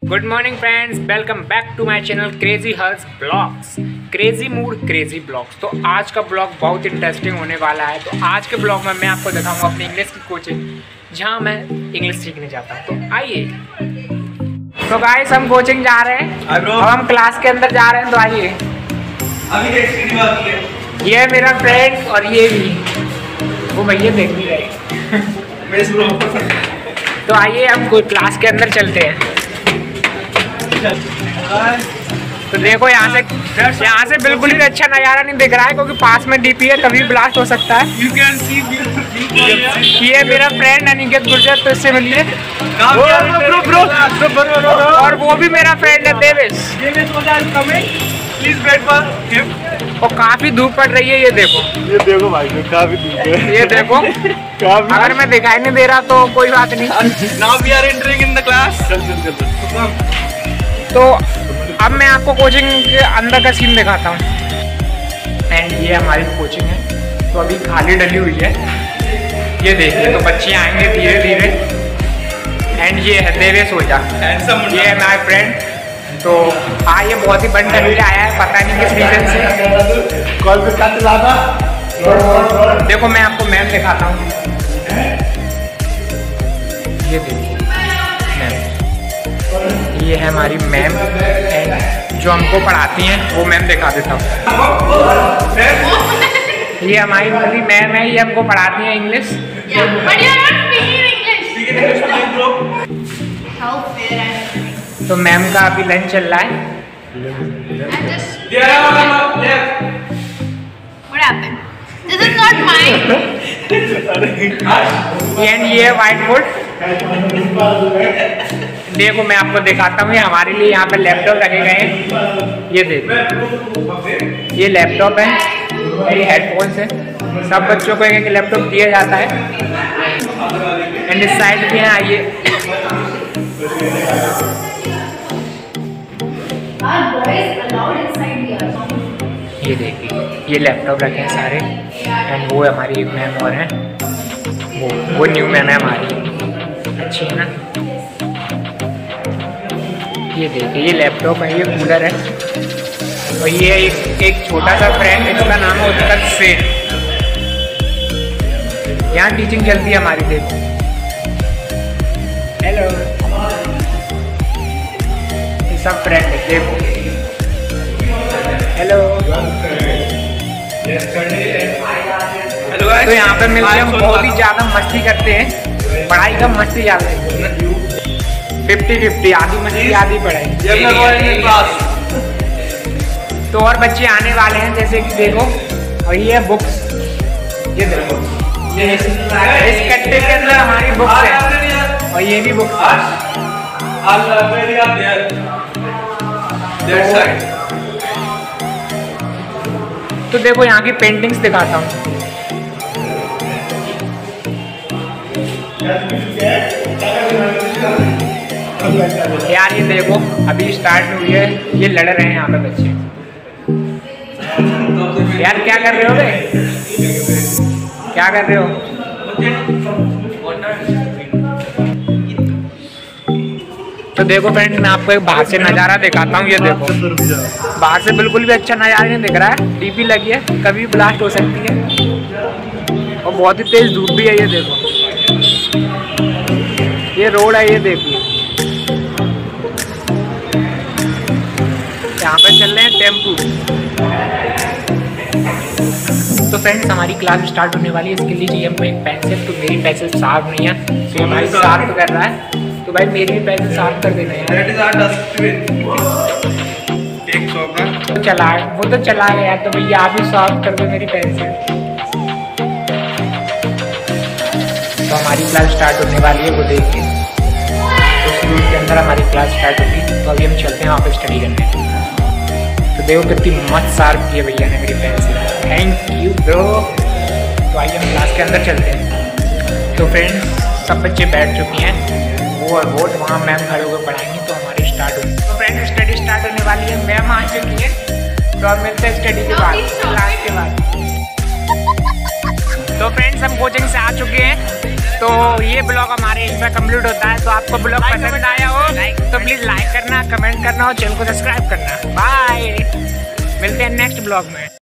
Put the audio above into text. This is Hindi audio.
Good morning friends, welcome back to my channel crazy Harsh blogs, crazy mood crazy blogs. तो आज का ब्लॉग बहुत इंटरेस्टिंग होने वाला है। तो आज के ब्लॉग में मैं आपको दिखाऊंगा अपनी इंग्लिश की कोचिंग, जहां मैं इंग्लिश सीखने जाता हूं। तो आइए। तो गाइस, हम कोचिंग जा रहे हैं, अब हम क्लास के अंदर जा रहे हैं। तो आइए। ये है मेरा फ्रेंड और ये भी, वो भैया देख भी रहे। तो आइए हम क्लास के अंदर चलते हैं। तो देखो यहाँ से बिल्कुल ही अच्छा नज़ारा नहीं दिख रहा है, क्योंकि पास में डीपी है, कभी ब्लास्ट हो सकता है। ये मेरा फ्रेंड अनिकेत गुर्जर, तो इससे मिलिए। और वो भी मेरा फ्रेंड है देवेश। और काफी धूप पड़ रही है, ये देखो भाई, काफी धूप है। ये देखो अगर मैं दिखाई नहीं दे रहा तो कोई बात नहीं। Now we are entering in the class. तो अब मैं आपको कोचिंग के अंदर का सीन दिखाता हूँ। एंड ये हमारी कोचिंग है, तो अभी खाली डली हुई है। ये देखिए, तो बच्चे आएंगे धीरे धीरे। एंड ये है देवेश ओझा, ये है माय फ्रेंड। तो हाँ, ये बहुत ही बन डल के आया है, पता नहीं किस रीजन से। कॉल पे क्या चला था? देखो मैं आपको मैम दिखाता हूँ। ये देखिए मैम, ये है हमारी मैम, जो हमको पढ़ाती हैं, वो मैम दिखा देता हूँ। ये हमारी वाली मैम है, ये हमको पढ़ाती हैं इंग्लिश। तो मैम का अभी लंच चल रहा है। एंड ये व्हाइट बोर्ड। देखो मैं आपको दिखाता हूँ, हमारे लिए यहाँ पे लैपटॉप रखे गए हैं। ये देखो, ये लैपटॉप है, ये हेडफोन्स है। सब बच्चों को एक लैपटॉप दिया जाता है। एंड इस साइड भी है, आइए। ये देखिए, ये लैपटॉप रखे हैं सारे। एंड वो हमारी एक मैम और हैं, वो न्यू मैम है हमारी, अच्छी है ना। ये देखिए, ये लैपटॉप है, ये कूलर है। और ये एक छोटा सा फ्रेंड, इसका नाम है उत्कर्ष सेन। यहाँ टीचिंग चलती है हमारी। देखो, हेलो, ये सब फ्रेंड है। देखो, हेलो। तो यहाँ पे मिलकर हम बहुत ही ज़्यादा मस्ती करते हैं। पढ़ाई का मस्ती ज़्यादा है, 50-50, आधी मस्ती आधी पढ़ाई। तो और बच्चे आने वाले हैं, जैसे कि देखो। और ये बुक्स, ये देखो, ये इस कट्टे के अंदर हमारी बुक्स है। और ये भी बुक्स है। तो देखो यहाँ की पेंटिंग्स दिखाता हूँ। यार ये देखो, अभी स्टार्ट हुई है, ये लड़ रहे हैं यहाँ पे बच्चे। यार क्या कर रहे हो बे? क्या कर रहे हो? तो देखो फ्रेंड, मैं आपको एक बाहर से नज़ारा दिखाता हूँ। ये देखो, बाहर से बिल्कुल भी अच्छा नज़ारा नहीं दिख रहा है। डीपी लगी है, कभी ब्लास्ट हो सकती है। और बहुत ही तेज धूप भी है। ये देखो, ये रोड है, ये देखिए। यहाँ पे चल रहे हैं टेम्पू। तो फ्रेंड्स, हमारी क्लास स्टार्ट होने वाली है। इसके लिए चाहिए हमको एक पेंसिल। तो मेरी पेंसिल साफ नहीं है, तो भाई साफ कर रहा है। तो भाई मेरी भी पेंसिल साफ कर देना यार। तो चला, वो तो चला गया, तो भैया आप ही साफ कर दो मेरी पेंसिल। तो हमारी क्लास स्टार्ट होने वाली है, वो देखिए। तो स्कूल के अंदर हमारी क्लास स्टार्ट होगी। तो अभी हम चलते हैं वहाँ पे स्टडी करने। तो देखो कितनी मस्त साफ की है भैया ने मेरी पेंसिल, थैंक यू ब्रो। तो आइए हम क्लास के अंदर चलते हैं। तो फ्रेंड्स, सब बच्चे बैठ चुके हैं, वो और वोट वहाँ मैम खड़े होकर पढ़ाएंगे। तो हमारी स्टार्ट होगी। तो फ्रेंड्स, स्टडी स्टार्ट होने वाली है, मैम आ चुकी है। तो अब मिलते हैं स्टडी के बाद, क्लास के बाद। तो फ्रेंड्स, हम कोचिंग से आ चुके हैं। तो ये ब्लॉग हमारे इसमें कंप्लीट होता है। तो आपको ब्लॉग पसंद आया हो तो प्लीज लाइक करना, कमेंट करना और चैनल को सब्सक्राइब करना। बाय, मिलते हैं नेक्स्ट ब्लॉग में।